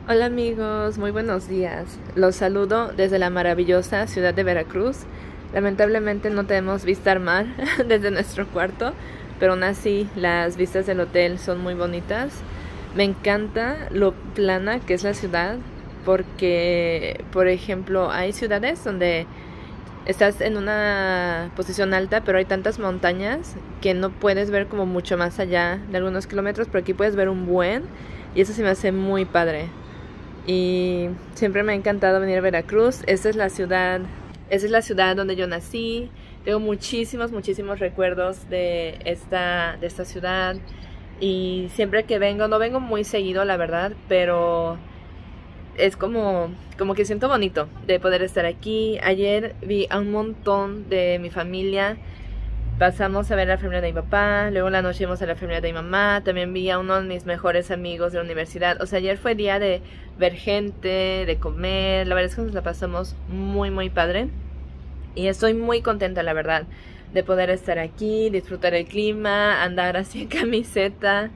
Hola amigos, muy buenos días. Los saludo desde la maravillosa ciudad de Veracruz. Lamentablemente no tenemos vista al mar desde nuestro cuarto, pero aún así las vistas del hotel son muy bonitas. Me encanta lo plana que es la ciudad porque, por ejemplo, hay ciudades donde estás en una posición alta, pero hay tantas montañas que no puedes ver como mucho más allá de algunos kilómetros, pero aquí puedes ver un buen y eso se me hace muy padre. Y siempre me ha encantado venir a Veracruz. Esta es la ciudad donde yo nací. Tengo muchísimos recuerdos de esta ciudad. Y siempre que vengo, no vengo muy seguido, la verdad, pero es como que siento bonito de poder estar aquí. Ayer vi a un montón de mi familia. Pasamos a ver a la familia de mi papá, luego en la noche vimos a la familia de mi mamá, también vi a uno de mis mejores amigos de la universidad. O sea, ayer fue día de ver gente, de comer, la verdad es que nos la pasamos muy padre. Y estoy muy contenta, la verdad, de poder estar aquí, disfrutar el clima, andar así en camiseta.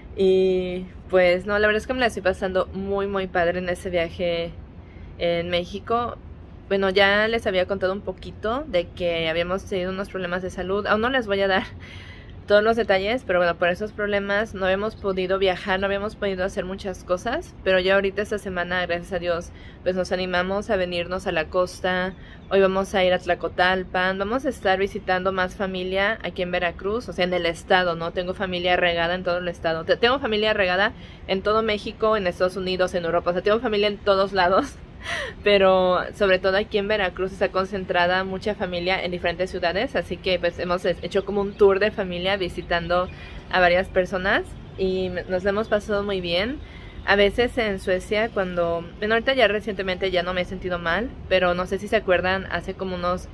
Y pues no, la verdad es que me la estoy pasando muy padre en ese viaje en México. Bueno, ya les había contado un poquito de que habíamos tenido unos problemas de salud. Aún no les voy a dar todos los detalles, pero bueno, por esos problemas no habíamos podido viajar, no habíamos podido hacer muchas cosas. Pero ya ahorita esta semana, gracias a Dios, pues nos animamos a venirnos a la costa. Hoy vamos a ir a Tlacotalpan, vamos a estar visitando más familia aquí en Veracruz, o sea, en el estado, ¿no? Tengo familia regada en todo el estado. Tengo familia regada en todo México, en Estados Unidos, en Europa, o sea, tengo familia en todos lados. Pero sobre todo aquí en Veracruz está concentrada mucha familia en diferentes ciudades, así que pues hemos hecho como un tour de familia visitando a varias personas y nos lo hemos pasado muy bien. A veces en Suecia bueno, ahorita ya recientemente ya no me he sentido mal, pero no sé si se acuerdan, hace como unos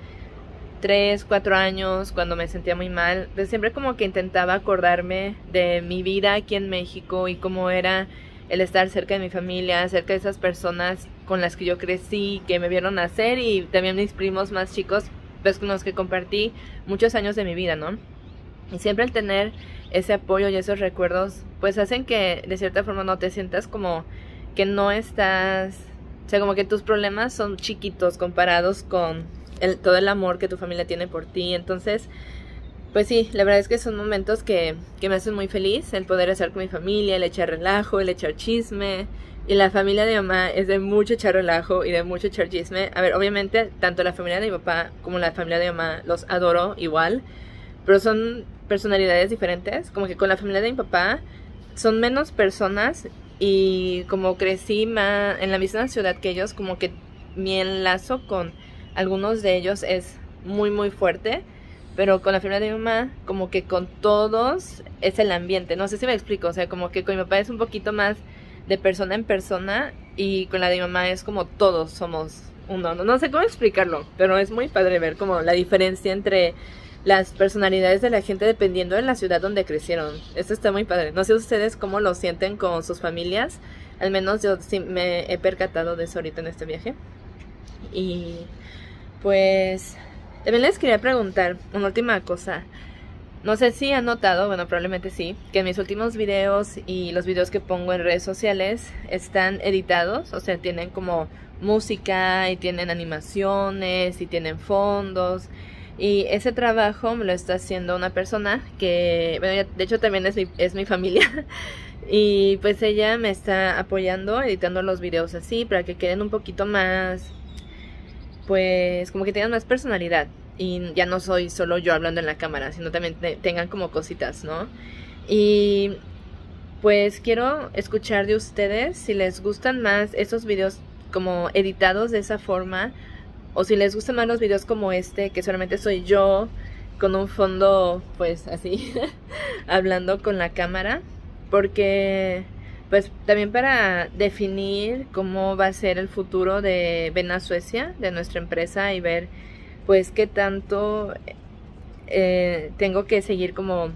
3, 4 años cuando me sentía muy mal, pues siempre como que intentaba acordarme de mi vida aquí en México y cómo era el estar cerca de mi familia, cerca de esas personas con las que yo crecí, que me vieron nacer, y también mis primos más chicos, pues con los que compartí muchos años de mi vida, ¿no? Y siempre el tener ese apoyo y esos recuerdos, pues hacen que de cierta forma no te sientas como que no estás, o sea, como que tus problemas son chiquitos comparados con todo el amor que tu familia tiene por ti. Entonces, pues sí, la verdad es que son momentos que me hacen muy feliz, el poder estar con mi familia, el echar relajo, el echar chisme. Y la familia de mi mamá es de mucho echar relajo y de mucho echar chisme. A ver, obviamente, tanto la familia de mi papá como la familia de mi mamá los adoro igual, pero son personalidades diferentes. Como que con la familia de mi papá son menos personas y como crecí más en la misma ciudad que ellos, como que mi enlazo con algunos de ellos es muy fuerte. Pero con la familia de mi mamá, como que con todos es el ambiente. No sé si me explico, o sea, como que con mi papá es un poquito más de persona en persona y con la de mi mamá es como todos somos uno. No sé cómo explicarlo, pero es muy padre ver como la diferencia entre las personalidades de la gente dependiendo de la ciudad donde crecieron. Esto está muy padre. No sé ustedes cómo lo sienten con sus familias. Al menos yo sí me he percatado de eso ahorita en este viaje. Y pues también les quería preguntar una última cosa. No sé si han notado, bueno, probablemente sí, que mis últimos videos y los videos que pongo en redes sociales están editados, o sea, tienen como música y tienen animaciones y tienen fondos. Y ese trabajo me lo está haciendo una persona que, bueno, de hecho también es mi familia. Y pues ella me está apoyando editando los videos así para que queden un poquito más, pues como que tengan más personalidad. Y ya no soy solo yo hablando en la cámara, sino también tengan como cositas, ¿no? Y pues quiero escuchar de ustedes si les gustan más esos videos como editados de esa forma, o si les gustan más los videos como este, que solamente soy yo con un fondo pues así, hablando con la cámara. Porque pues también para definir cómo va a ser el futuro de Ven a Suecia, de nuestra empresa, y ver pues qué tanto tengo que seguir como...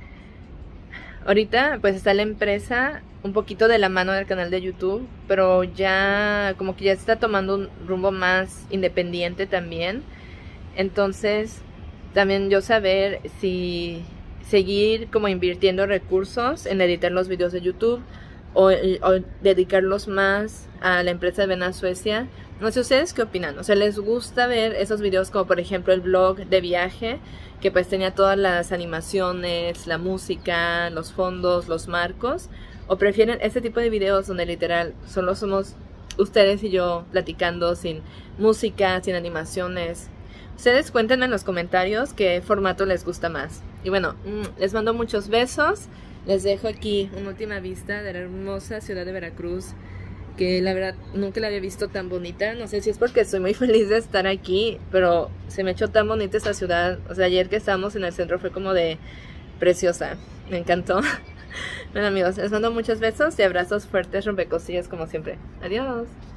Ahorita pues está la empresa un poquito de la mano del canal de YouTube, pero ya como que ya está tomando un rumbo más independiente también. Entonces también yo saber si seguir como invirtiendo recursos en editar los videos de YouTube o dedicarlos más a la empresa de Ven a Suecia. No sé ustedes qué opinan, o sea, ¿les gusta ver esos videos como por ejemplo el vlog de viaje, que pues tenía todas las animaciones, la música, los fondos, los marcos? ¿O prefieren este tipo de videos donde literal solo somos ustedes y yo platicando, sin música, sin animaciones? Ustedes cuéntenme en los comentarios qué formato les gusta más. Y bueno, les mando muchos besos. Les dejo aquí una última vista de la hermosa ciudad de Veracruz, que la verdad nunca la había visto tan bonita. No sé si es porque estoy muy feliz de estar aquí, pero se me echó tan bonita esta ciudad. O sea, ayer que estábamos en el centro fue como de preciosa. Me encantó. Bueno amigos, les mando muchos besos y abrazos fuertes, rompecostillas como siempre. Adiós.